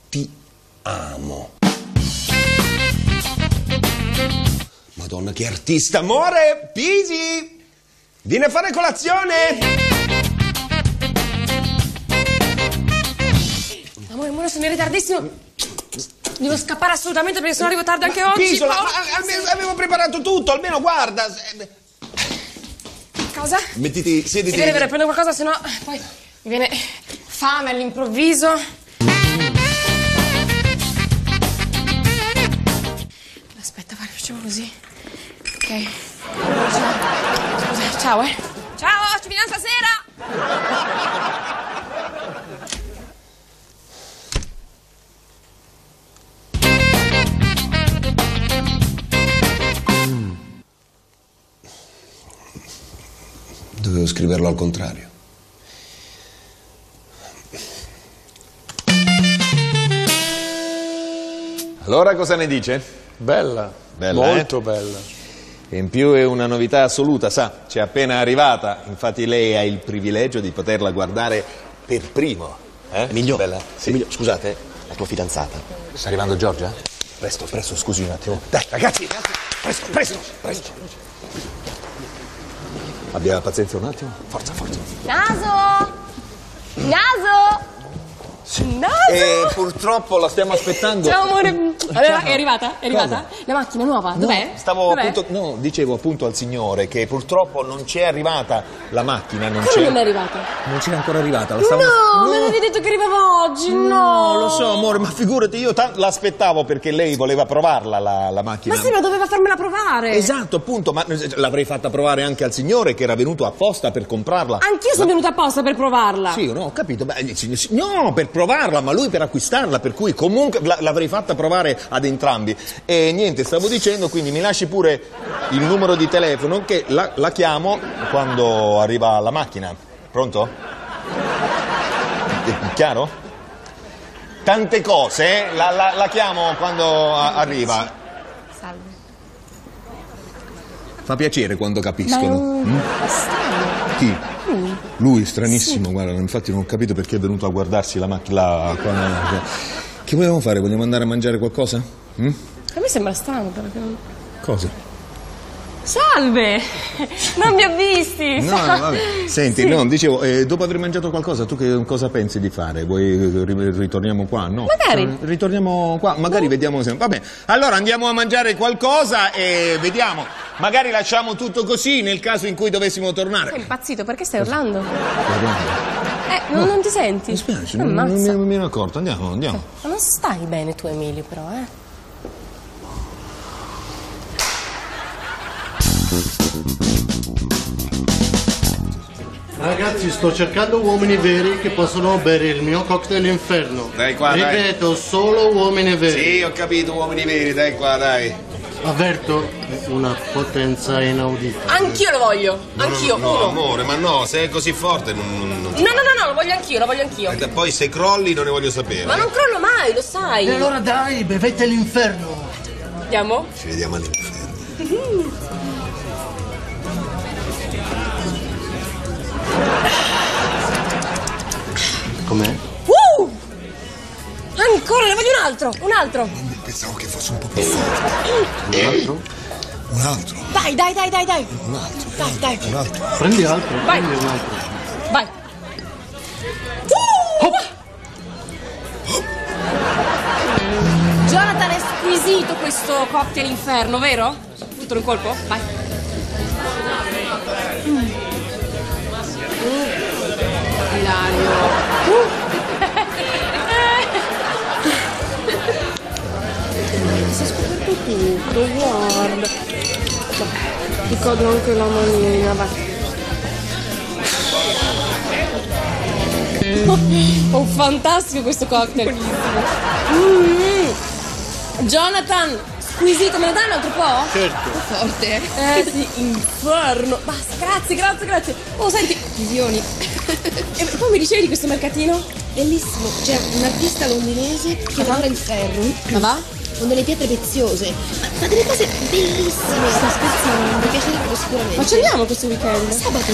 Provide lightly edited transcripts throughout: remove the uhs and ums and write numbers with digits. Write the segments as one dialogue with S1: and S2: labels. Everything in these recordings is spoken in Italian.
S1: ti amo. Madonna, che artista! Amore, Pisi! Vieni a fare colazione!
S2: Amore, sono in ritardissimo. Devo scappare assolutamente perché sono arrivo tardi anche oggi.
S1: Pisola, almeno avevo preparato tutto, almeno guarda.
S2: Cosa?
S1: Mettiti, siediti.
S2: È vero, prendo qualcosa, sennò poi mi viene fame all'improvviso. Aspetta, facciamo così. Ok. Scusa, ciao, Ciao, ci vediamo stasera!
S1: Dovevo scriverlo al contrario.
S3: Allora cosa ne dice?
S4: Bella, molto bella.
S3: E in più è una novità assoluta, sa, c'è appena arrivata, infatti lei ha il privilegio di poterla guardare per primo.
S5: Emilio,
S3: Bella? Sì.
S5: Emilio, scusate, la tua fidanzata.
S3: Sta arrivando Giorgia?
S5: Presto, scusi un attimo.
S3: Dai, ragazzi, presto. Abbia pazienza un attimo.
S5: Forza.
S2: Naso!
S3: Purtroppo la stiamo aspettando.
S2: Ciao amore. Allora, è arrivata? La macchina nuova? Dov'è?
S3: Dicevo appunto al signore che purtroppo non c'è arrivata la macchina.
S2: Come non è arrivata?
S3: Non c'è ancora arrivata.
S2: No, me l'avevi detto che arrivava oggi, no.
S3: Lo so, amore, ma figurati, io l'aspettavo perché lei voleva provarla la macchina.
S2: Ma sì, ma doveva farmela provare.
S3: Esatto, appunto, ma l'avrei fatta provare anche al signore che era venuto apposta per comprarla.
S2: Anch'io sono venuta apposta per provarla.
S3: Sì, no, ho capito. No, per provarla, ma lui per acquistarla, per cui comunque l'avrei fatta provare ad entrambi. E niente, stavo dicendo, quindi mi lasci pure il numero di telefono che la chiamo quando arriva la macchina. Pronto? È chiaro? Tante cose, la chiamo quando arriva.
S2: Salve.
S3: Fa piacere quando capiscono. Chi? Lui, stranissimo, sì. Guarda, infatti non ho capito perché è venuto a guardarsi la macchina. Che vogliamo fare? Vogliamo andare a mangiare qualcosa?
S2: A me sembra strano perché non...
S3: Cosa?
S2: Salve! Non mi ho visti!
S3: No, vabbè. Senti, sì. No, dicevo, dopo aver mangiato qualcosa, tu che cosa pensi di fare? Vuoi ritorniamo qua? No.
S2: Magari.
S3: Ritorniamo qua, magari vediamo sempre. Vabbè, allora andiamo a mangiare qualcosa e vediamo. Magari lasciamo tutto così nel caso in cui dovessimo tornare.
S2: Sei impazzito, perché stai urlando?
S3: No.
S2: Non ti senti?
S3: Mi spiace, non mi ero accorto, andiamo.
S2: Ma non stai bene tu, Emilio, però,
S6: Ragazzi, sto cercando uomini veri che possono bere il mio cocktail inferno.
S3: Dai qua,
S6: ripeto, solo uomini veri.
S3: Sì, ho capito, uomini veri, dai qua, dai.
S6: Avverto, è una potenza inaudita.
S2: Anch'io lo voglio, anch'io.
S1: No, amore, ma no, se è così forte non...
S2: No, lo voglio anch'io.
S1: Poi se crolli non ne voglio sapere.
S2: Ma non crollo mai, lo sai.
S6: E allora dai, bevete l'inferno.
S2: Andiamo?
S1: Ci vediamo all'inferno.
S6: Com'è?
S2: Ancora, ne voglio un altro.
S1: Pensavo che fosse un po' più forte. Un altro?
S2: Dai.
S1: Un altro.
S2: Dai.
S1: Un altro.
S6: Prendi altro,
S2: Vai.
S6: prendi un altro.
S2: Vai. Jonathan, è squisito questo cocktail inferno, vero? Tutto in un colpo? Vai. Ilario. Si è scoperto tutto, guarda. Ti cade anche la manina, vai. Oh, fantastico questo cocktail. Jonathan, squisito, me ne dai un altro po'?
S6: Certo.
S2: Forte. Sì, inferno. Basta, grazie. Oh, senti, visioni. E poi mi dicevi di questo mercatino?
S7: Bellissimo, c'è un artista londinese che lavora il ferro.
S2: Ma va?
S7: Con delle pietre preziose, ma delle cose bellissime.
S2: Sta scherzando?
S7: Mi piacerebbe sicuramente.
S2: Ma ci andiamo questo weekend?
S7: Sabato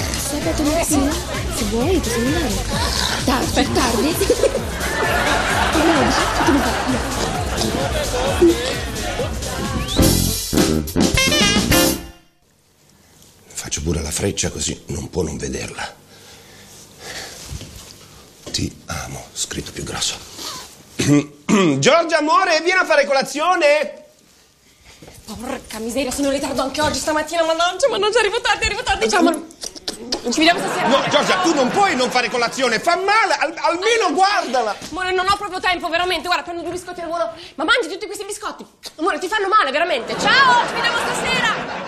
S7: mattina? Se vuoi, possiamo andare. Tardi?
S1: Faccio pure la freccia così non può non vederla. Ti amo, scritto più grosso. Giorgia, amore, vieni a fare colazione!
S2: Porca miseria, sono in ritardo anche oggi, stamattina, mannaggia, arrivo tardi, ciao, ma... Ci vediamo stasera.
S1: No, Giorgia, tu non puoi non fare colazione, fa male, almeno guardala.
S2: Amore, non ho proprio tempo, veramente, guarda, prendo 2 biscotti al volo, ma mangi tutti questi biscotti. Amore, ti fanno male, veramente. Ciao, ci vediamo stasera.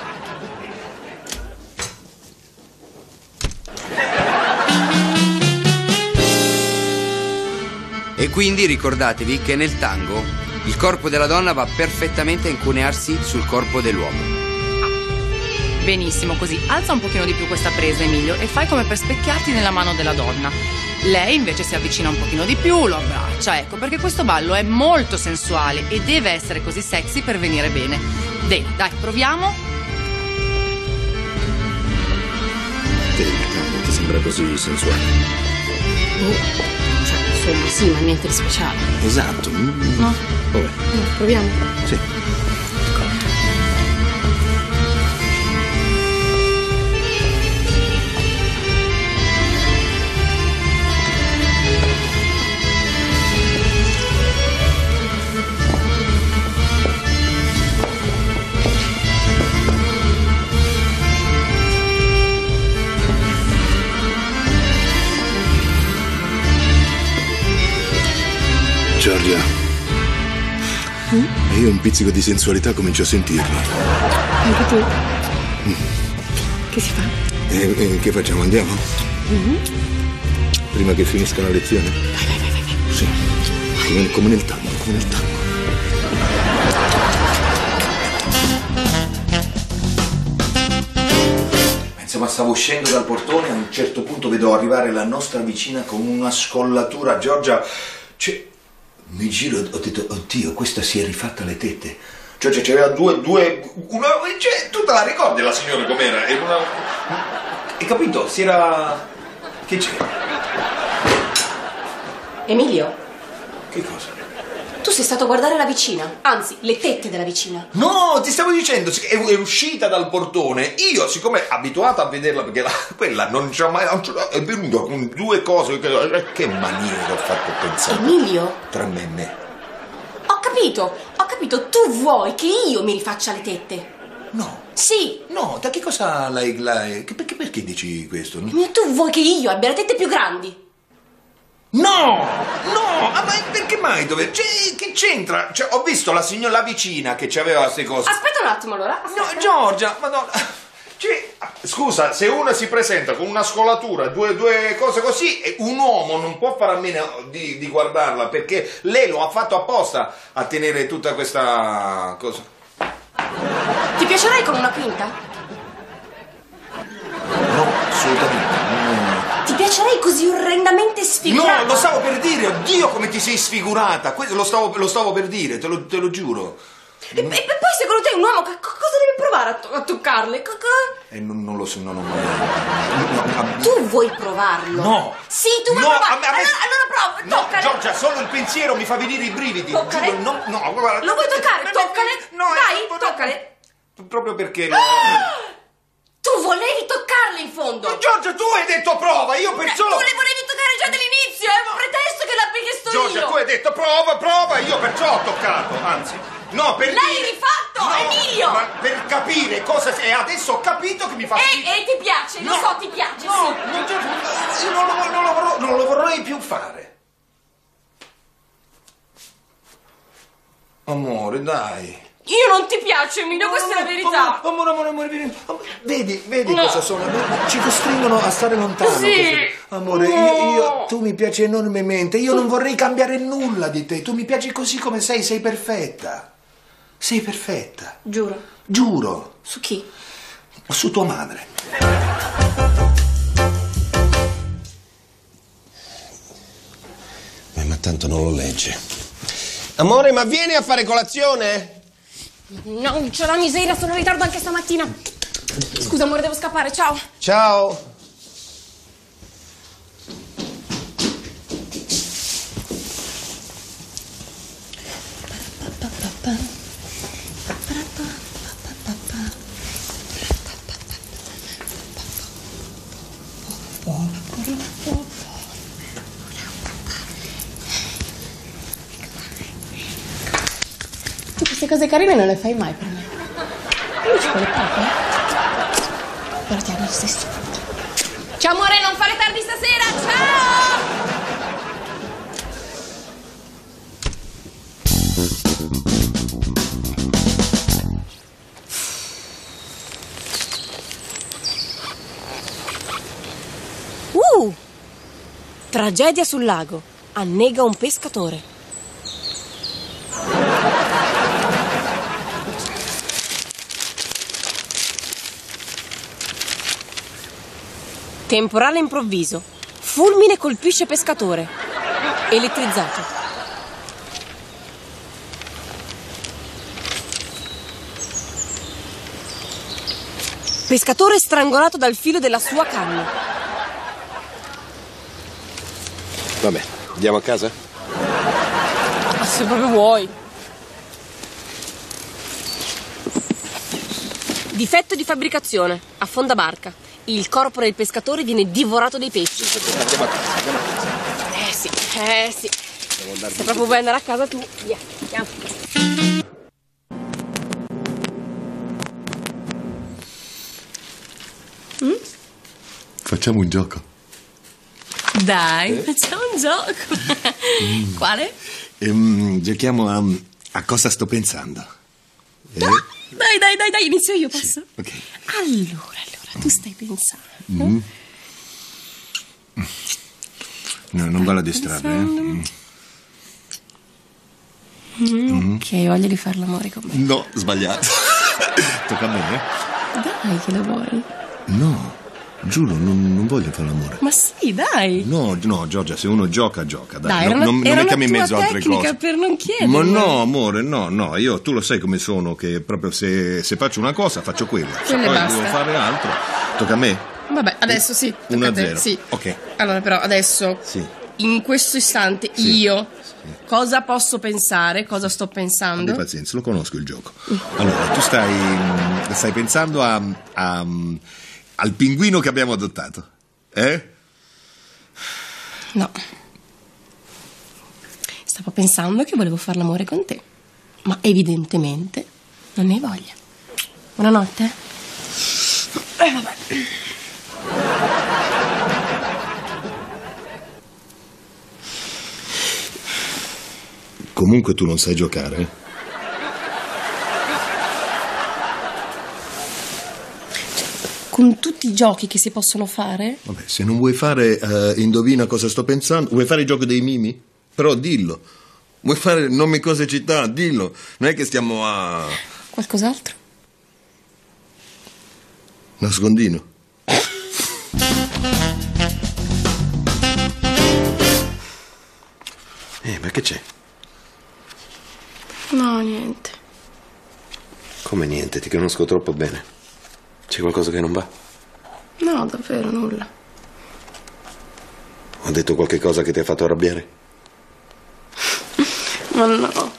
S8: E quindi ricordatevi che nel tango il corpo della donna va perfettamente a incunearsi sul corpo dell'uomo.
S9: Benissimo, così alza un pochino di più questa presa, Emilio, e fai come per specchiarti nella mano della donna. Lei invece si avvicina un pochino di più, lo abbraccia, ecco, perché questo ballo è molto sensuale e deve essere così sexy per venire bene. Bene, dai, proviamo.
S3: Ti sembra così sensuale?
S7: Cioè, insomma, sì, ma niente di speciale.
S3: Esatto.
S7: No?
S3: Vabbè.
S7: Proviamo.
S3: Sì.
S10: Giorgia, io un pizzico di sensualità comincio a sentirlo.
S7: Anche tu? Che si fa?
S10: Che facciamo? Andiamo? Prima che finisca la lezione?
S7: Vai.
S10: Sì, come nel tango,
S3: Insomma, stavo uscendo dal portone, a un certo punto vedo arrivare la nostra vicina con una scollatura. Giorgia, mi giro, ho detto, oddio, questa si è rifatta le tette. Cioè, c'era tu te la ricordi la signora com'era? Hai capito? Si era... Che c'era?
S2: Emilio,
S3: Che cosa?
S2: tu sei stato a guardare la vicina, anzi, le tette della vicina.
S3: No, ti stavo dicendo, è uscita dal portone. Io, siccome abituato a vederla, perché quella non c'ha mai... è venuta con 2 cose, che maniera ho fatto pensare.
S2: Emilio?
S3: Tra me e me.
S2: Ho capito, tu vuoi che io mi rifaccia le tette?
S3: No.
S2: Sì.
S3: No, da che cosa perché dici questo?
S2: Tu vuoi che io abbia le tette più grandi?
S3: No, ma perché mai? Che c'entra? Cioè, ho visto la vicina che c'aveva queste cose.
S2: Aspetta un attimo allora. Aspetta.
S3: No, Giorgia, madonna. Scusa, se uno si presenta con una scollatura, due cose così, un uomo non può fare a meno di guardarla, perché lei lo ha fatto apposta a tenere tutta questa cosa.
S2: Ti piacerei con una quinta?
S3: No, assolutamente.
S2: Ti piacerei così orrendamente sfigurata?
S3: No, lo stavo per dire, oddio come ti sei sfigurata. Questo lo stavo per dire, te lo giuro.
S2: E poi secondo te un uomo cosa deve provare a toccarle?
S3: Non lo so, no.
S2: Tu vuoi provarlo?
S3: No.
S2: Sì, tu vuoi provarlo. Allora prova,
S3: no,
S2: toccale.
S3: Giorgia, solo il pensiero mi fa venire i brividi.
S2: Toccale.
S3: Giuro, no, guarda.
S2: Lo vuoi toccare? Toccale.
S3: No,
S2: dai, toccale.
S3: Proprio perché
S2: Tu volevi toccarle in fondo.
S3: Giorgia, tu hai detto prova, io per solo...
S2: Tu le volevi toccare già dall'inizio, è un pretesto che l'abbia chiesto
S3: Giorgia,
S2: io.
S3: tu hai detto prova, io perciò ho toccato, anzi... No, per
S2: L'hai rifatto, Emilio!
S3: Ma per capire cosa... E adesso ho capito che mi fa...
S2: E ti piace, lo so, ti piace,
S3: no,
S2: sì.
S3: Io non lo vorrei più fare. Amore, dai.
S2: Io non ti piace, Emilio, questa è la verità.
S3: Amore, vedi cosa sono? Ci costringono a stare lontano.
S2: Sì.
S3: Così. Amore, tu mi piaci enormemente. Io non vorrei cambiare nulla di te. Tu mi piaci così come sei perfetta. Sei perfetta.
S2: Giuro.
S3: Giuro.
S2: Su chi?
S3: Su tua madre.
S1: Ma tanto non lo legge. Amore, ma vieni a fare colazione?
S2: No, c'è la miseria, sono in ritardo anche stamattina. Scusa, amore, devo scappare, ciao.
S1: Ciao.
S2: Tu queste cose carine non le fai mai per me. Io ci vuole poco, però ti amo lo stesso. Ciao amore, non fare tardi stasera, ciao!
S11: Tragedia sul lago. Annega un pescatore. Temporale improvviso. Fulmine colpisce pescatore. Elettrizzato. Pescatore strangolato dal filo della sua canna.
S1: Vabbè, andiamo a casa?
S11: Ma se proprio vuoi. Difetto di fabbricazione. Affonda barca. Il corpo del pescatore viene divorato dai pesci.
S1: Andiamo a casa.
S11: Sì. Se proprio vuoi andare a casa tu, via, andiamo.
S10: Facciamo un gioco.
S11: Dai, facciamo un gioco. Quale?
S10: Giochiamo a cosa sto pensando.
S11: Dai, inizio io, posso?
S10: Sì, ok.
S11: Allora, tu stai pensando?
S10: No, non va la distrarre,
S11: Ok, voglio di fare l'amore con me.
S10: No, sbagliato. Tocca a me,
S11: Dai, che lo vuoi?
S10: No, giuro, non voglio fare l'amore.
S11: Ma sì, dai.
S10: No, Giorgia, se uno gioca, dai.
S11: Dai, era
S10: non
S11: era
S10: mettiamo in
S11: una
S10: mezzo
S11: tua
S10: altre
S11: tecnica
S10: cose.
S11: per non chiedere.
S10: Ma no, amore, no, io tu lo sai come sono, che proprio se faccio una cosa faccio quella. Se
S11: Quella
S10: poi
S11: basta.
S10: devo fare altro, tocca a me.
S11: Vabbè, adesso sì. tocca a te,
S10: 1-0.
S11: Sì.
S10: Ok.
S11: Allora, però, adesso,
S10: Sì.
S11: in questo istante, io cosa posso pensare? Cosa sto pensando?
S10: Abbi pazienza, lo conosco il gioco. Allora, tu stai pensando al pinguino che abbiamo adottato, eh?
S11: No. Stavo pensando che volevo fare l'amore con te, ma evidentemente non ne hai voglia. Buonanotte. Vabbè.
S10: Comunque tu non sai giocare?
S11: Con tutti i giochi che si possono fare?
S10: Vabbè, se non vuoi fare indovina cosa sto pensando, vuoi fare il gioco dei mimi? Però dillo. Vuoi fare nomi, cose, città? Dillo. Non è che stiamo a...
S11: Qualcos'altro?
S10: Nascondino.
S1: Ma che c'è?
S11: No, niente.
S1: Come niente, ti conosco troppo bene. C'è qualcosa che non va?
S11: No, davvero, nulla.
S1: Ho detto qualche cosa che ti ha fatto arrabbiare?
S11: Ma no.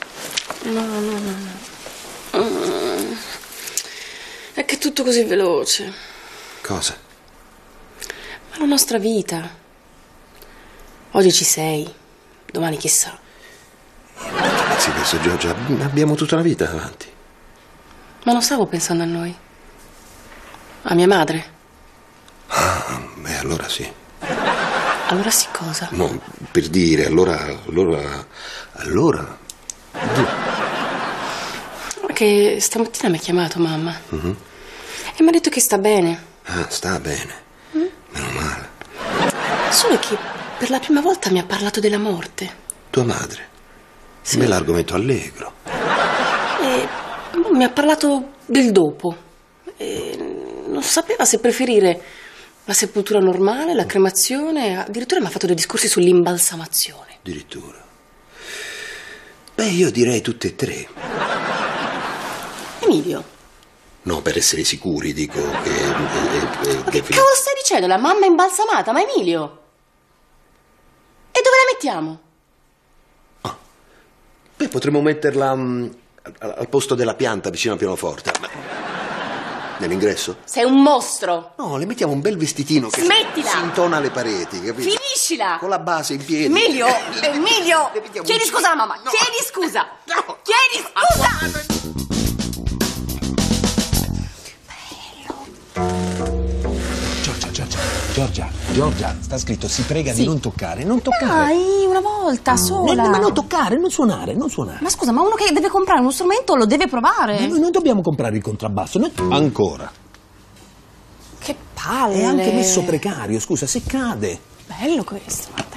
S11: È che è tutto così veloce.
S1: Cosa?
S11: Ma la nostra vita. Oggi ci sei, domani chissà.
S1: Sì, adesso Giorgia, abbiamo tutta la vita davanti.
S11: Ma non stavo pensando a noi. A mia madre.
S1: Beh, allora sì.
S11: Allora sì cosa?
S1: No, per dire, allora...
S11: Che stamattina mi ha chiamato mamma. E mi ha detto che sta bene.
S1: Ah, sta bene. Meno male.
S11: Solo che per la prima volta mi ha parlato della morte.
S1: Tua madre?
S11: Sì.
S1: Un bell'argomento allegro.
S11: E mi ha parlato del dopo. E non sapeva se preferire la sepoltura normale, la cremazione. Addirittura mi ha fatto dei discorsi sull'imbalsamazione.
S1: Addirittura. Beh, io direi tutte e tre.
S11: Emilio.
S1: No, per essere sicuri, dico che...
S11: Che cavolo stai dicendo? La mamma è imbalsamata, ma Emilio? E dove la mettiamo?
S1: Beh, potremmo metterla al posto della pianta vicino al pianoforte.
S10: Nell'ingresso?
S11: Sei un mostro.
S10: No, le mettiamo un bel vestitino che
S11: Smettila!
S10: si intona alle pareti, capito?
S11: Finiscila!
S10: Con la base in piedi.
S11: Emilio! Emilio!
S10: Le mettiamo
S11: Chiedi
S10: un-
S11: scusa alla mamma!
S10: No.
S11: Chiedi scusa!
S10: No.
S11: Chiedi scusa!
S1: Giorgia, sta scritto si prega di non toccare, non toccare.
S2: Dai, una volta sola.
S1: Ma non toccare, non suonare.
S2: Ma scusa, ma uno che deve comprare uno strumento lo deve provare.
S1: Ma noi non dobbiamo comprare il contrabbasso, noi... Ancora.
S2: Che palle.
S1: È anche messo precario, scusa, se cade.
S2: Bello questo, guarda.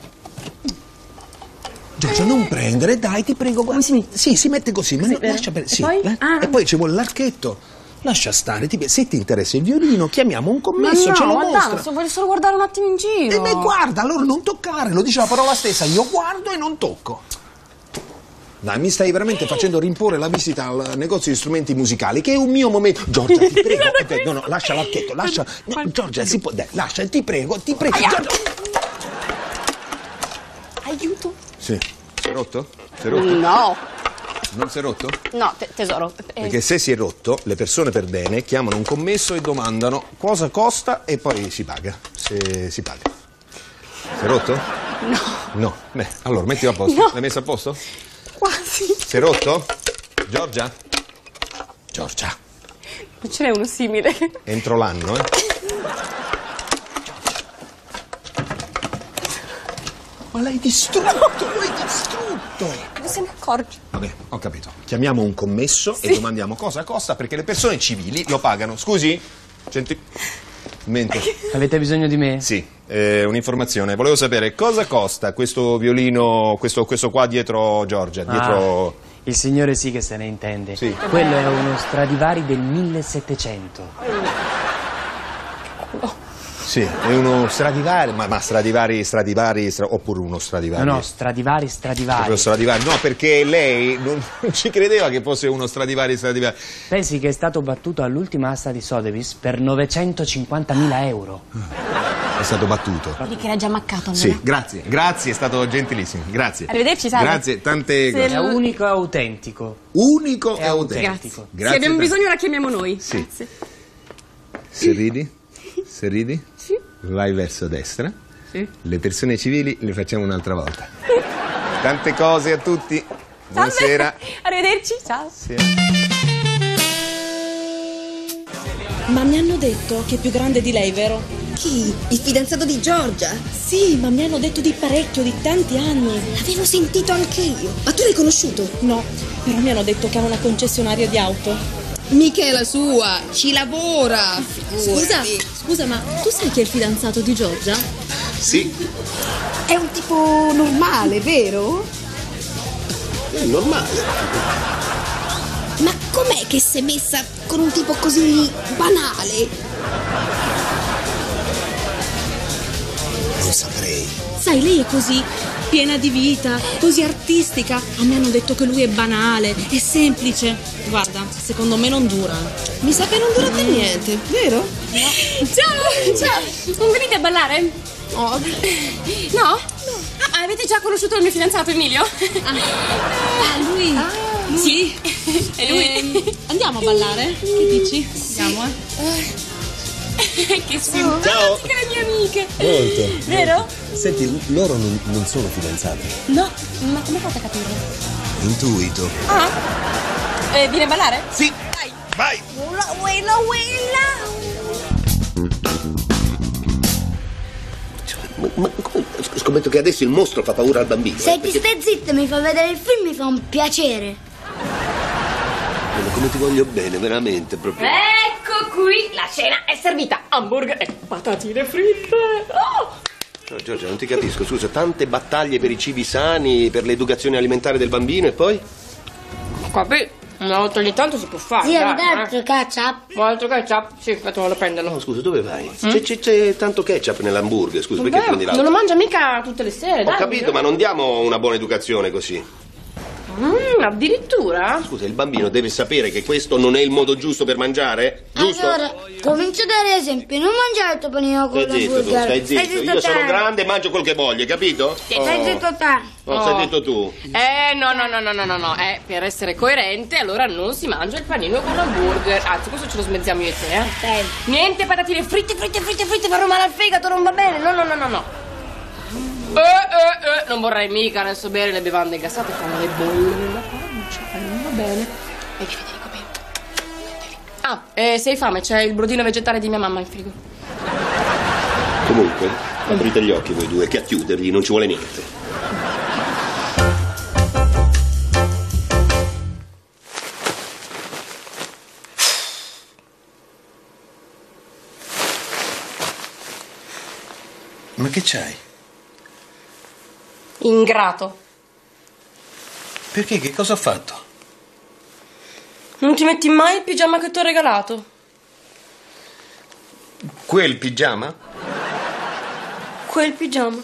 S1: Giorgia, non prendere, dai, ti prego, guarda. Sì, si mette così, ma lascia per... Sì,
S2: poi?
S1: e poi ci vuole l'archetto. Lascia stare, se ti interessa il violino, chiamiamo un commesso,
S2: Ma
S1: ce lo
S2: no,
S1: mostra.
S2: voglio solo guardare un attimo in giro.
S1: E guarda, allora non toccare, lo dice la parola stessa, io guardo e non tocco. Dai, mi stai veramente facendo rimporre la visita al negozio di strumenti musicali, che è un mio momento. Giorgia, ti prego. No, lascia l'archetto, lascia. No, Giorgia, si può. Dai, lascia, ti prego. Giorgia.
S2: Aiuto.
S3: Sì. Si è rotto? Si è rotto?
S2: No.
S3: Non si è rotto?
S2: No, tesoro.
S3: Perché se si è rotto, le persone per bene chiamano un commesso e domandano cosa costa e poi si paga. Se si paga. Si è rotto?
S2: No.
S3: No. Beh, allora mettilo a posto.
S2: No.
S3: L'hai messo a posto?
S2: Quasi.
S3: Si è rotto? Giorgia? Giorgia.
S2: Non ce n'è uno simile.
S3: Entro l'anno, Ma l'hai distrutto,
S2: Non se ne accorge.
S3: Vabbè, ho capito. Chiamiamo un commesso e domandiamo cosa costa perché le persone civili lo pagano. Scusi? Mentre.
S12: Avete bisogno di me?
S3: Sì, un'informazione. Volevo sapere cosa costa questo violino, questo qua dietro Giorgia, dietro...
S12: Il signore sì che se ne intende.
S3: Sì.
S12: Quello è uno Stradivari del 1700.
S3: Sì, è uno Stradivari, ma Stradivari, oppure uno Stradivari?
S12: No, Stradivari.
S3: Proprio Stradivari, no, perché lei non ci credeva che fosse uno Stradivari.
S12: Pensi che è stato battuto all'ultima asta di Sotheby's per 950.000 euro.
S3: È stato battuto.
S2: Vedi che l'ha già maccato allora.
S3: Sì, grazie, è stato gentilissimo, grazie.
S2: Arrivederci, Sara.
S3: Grazie, tante
S12: È unico e autentico.
S3: Unico e autentico.
S2: Se abbiamo bisogno la chiamiamo noi.
S3: Sì.
S2: Grazie.
S3: Se ridi,
S2: Sì.
S3: vai verso destra.
S2: Sì.
S3: Le persone civili le facciamo un'altra volta. Tante cose a tutti. Buonasera.
S2: Arrivederci, ciao.
S3: Sì.
S7: Ma mi hanno detto che è più grande di lei, vero?
S13: Chi? Il fidanzato di Giorgia?
S7: Sì, ma mi hanno detto di parecchio, di tanti anni.
S13: L'avevo sentito anche io. Ma tu l'hai conosciuto?
S7: No, però mi hanno detto che ha una concessionaria di auto.
S13: Mica è la sua, ci lavora.
S7: Scusa, ma tu sai chi è il fidanzato di Giorgia?
S3: Sì.
S13: È un tipo normale, vero?
S10: È normale.
S13: Ma com'è che si è messa con un tipo così banale?
S1: Non saprei.
S7: Sai, lei è così piena di vita, così artistica. A me hanno detto che lui è banale, è semplice. Guarda, secondo me non dura.
S13: Mi sa che non dura per niente, vero?
S2: Ciao. Non venite a ballare?
S13: Oh.
S2: No? Avete già conosciuto il mio fidanzato Emilio?
S7: Lui?
S2: Sì. E lui?
S7: Andiamo a ballare? Che dici?
S2: Andiamo, Che simpatica
S3: Ciao.
S2: le mie amiche.
S1: Molto.
S2: Vero?
S1: Senti, loro non sono fidanzati.
S2: No, ma come fate a capirlo?
S1: Intuito.
S2: Vieni a ballare?
S3: Sì. Vai.
S2: Uella.
S10: Ma come? Scommetto che adesso il mostro fa paura al bambino.
S14: Se ti stai zitto mi fa vedere il film mi fa un piacere.
S10: Come ti voglio bene, veramente, proprio.
S2: Ecco qui, la cena è servita. Hamburger e patatine fritte.
S10: No, Giorgia, non ti capisco, scusa, tante battaglie per i cibi sani, per l'educazione alimentare del bambino e poi?
S2: Vabbè, una volta ogni tanto si può fare.
S14: Zio, mi dai altro ketchup?
S2: Altro ketchup? Sì, fatelo prenderlo.
S10: No, scusa, dove vai? C'è tanto ketchup nell'hamburger, scusa, perché prendi l'altro?
S2: Non lo mangia mica tutte le sere, dai.
S10: Ho capito, ma non diamo una buona educazione così.
S9: Addirittura?
S15: Scusa, il bambino deve sapere che questo non è il modo giusto per mangiare? Giusto?
S14: Allora, comincio a dare esempio, non mangiare il tuo panino con
S15: Stai zitto tu, stai zitto. Io sono grande e mangio quel che voglio, capito?
S14: Stai zitto te.
S15: No, stai zitto tu.
S9: No. Per essere coerente, allora non si mangia il panino con l'hamburger. Anzi, questo ce lo smezziamo io e te,
S14: Ok.
S9: Niente patatine fritte, fanno male al fegato, non va bene. No. Non vorrei mica adesso bere le bevande gassate, fanno le bolle nella pancia, non va bene. Vedi, Federico, bevi. Se hai fame, c'è il brodino vegetale di mia mamma in frigo.
S15: Comunque, aprite gli occhi voi due, che a chiuderli non ci vuole niente.
S10: Ma che c'hai?
S9: Ingrato.
S10: Perché? Che cosa ho fatto?
S9: Non ti metti mai il pigiama che ti ho regalato?
S10: Quel pigiama?
S9: Quel pigiama.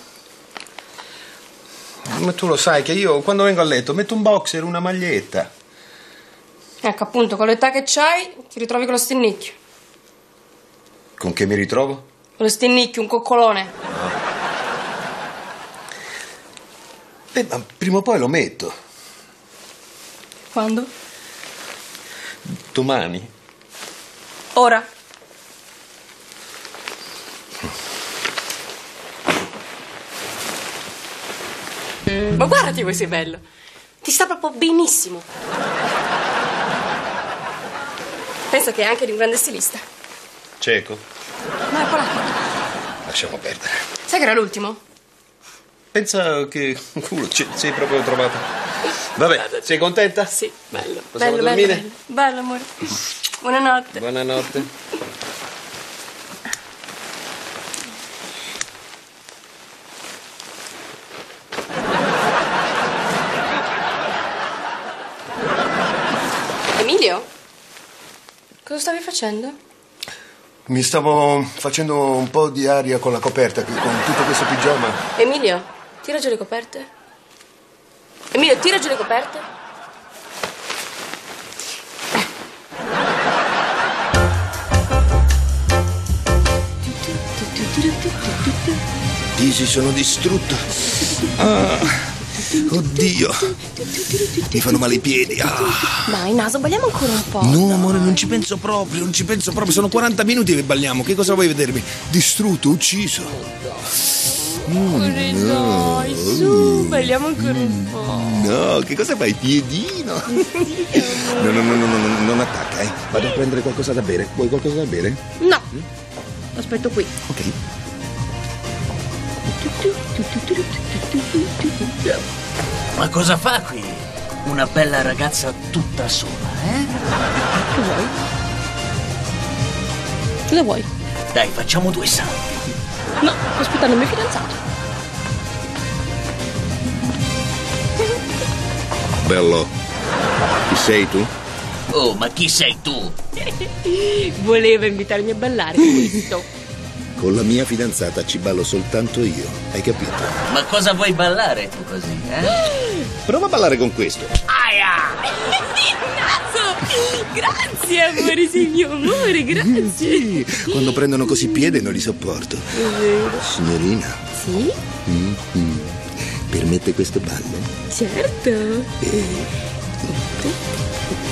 S10: Ma tu lo sai che io quando vengo a letto metto un boxer, una maglietta.
S9: Ecco, appunto, con l'età che c'hai ti ritrovi con lo stinnicchio.
S10: Con che mi ritrovo?
S9: Con lo stinnicchio, un coccolone.
S10: Ma prima o poi lo metto.
S9: Quando?
S10: Domani.
S9: Ora. Ma guardati come sei bello. Ti sta proprio benissimo. Penso che è anche di un grande stilista.
S10: Cieco.
S9: Ma eccola.
S10: Lasciamo perdere.
S9: Sai che era l'ultimo?
S10: Pensa che culo, sei proprio trovata. Vabbè, sei contenta?
S9: Sì, bello.
S10: Possiamo dormire?
S9: Bello, amore. Buonanotte.
S10: Buonanotte.
S9: Emilio? Cosa stavi facendo?
S10: Mi stavo facendo un po' di aria con la coperta, con tutto questo pigiama.
S9: Emilio, tira giù le coperte. Emilio, tira giù le coperte.
S10: Dici, sono distrutto. Oddio. Mi fanno male i piedi.
S9: Dai, naso, balliamo ancora un po'.
S10: No, amore, non ci penso proprio. Sono 40 minuti che balliamo. Che cosa vuoi vedermi? Distrutto, ucciso.
S9: Dai, su, balliamo ancora un po'.
S10: No, che cosa fai? Piedino? No, non attacca, eh. Vado a prendere qualcosa da bere. Vuoi qualcosa da bere?
S9: No. Aspetto qui.
S10: Ok.
S16: Ma cosa fa qui? Una bella ragazza tutta sola, eh?
S9: Che vuoi? Cosa vuoi?
S16: Dai, facciamo 2 salti.
S9: No, sto aspettando il mio fidanzato.
S10: Bello. Chi sei tu?
S16: Oh, ma chi sei tu?
S9: Voleva invitarmi a ballare questo.
S10: Con la mia fidanzata ci ballo soltanto io, hai capito?
S16: Ma cosa vuoi ballare tu così, eh?
S10: Prova a ballare con questo.
S16: Aia!
S9: Naso! Grazie, amore, sei mio amore, grazie.
S10: Sì, quando prendono così piede non li sopporto. Signorina.
S9: Sì?
S10: Permette questo ballo?
S9: Certo.